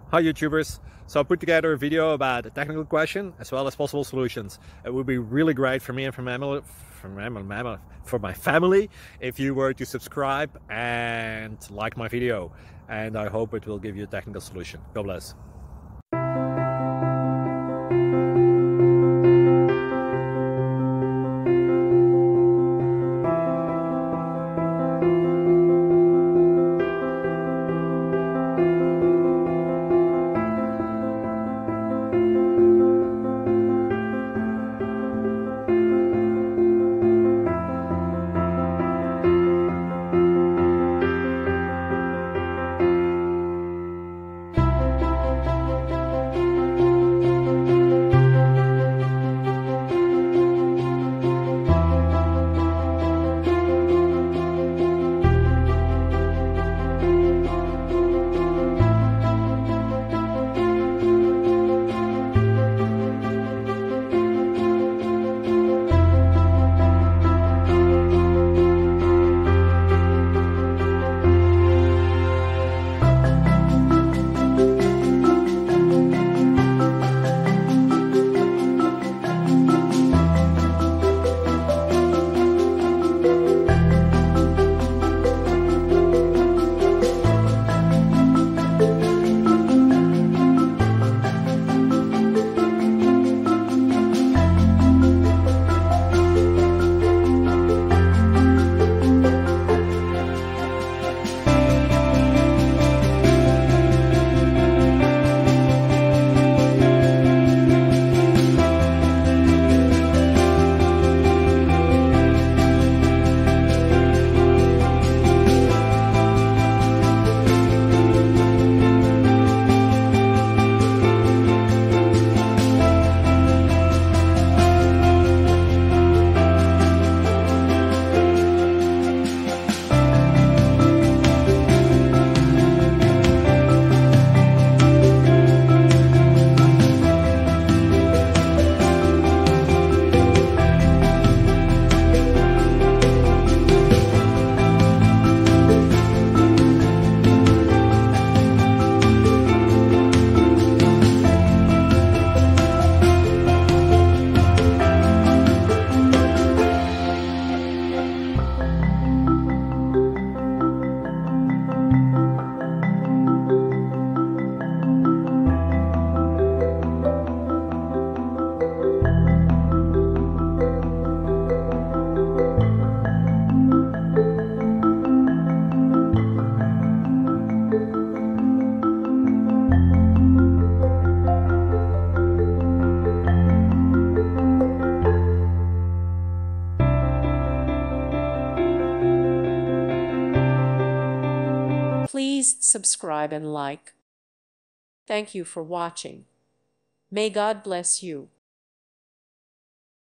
Hi YouTubers! So I put together a video about a technical question as well as possible solutions. It would be really great for me and for my family if you were to subscribe and like my video, and I hope it will give you a technical solution. God bless. Please subscribe and like. Thank you for watching. May God bless you.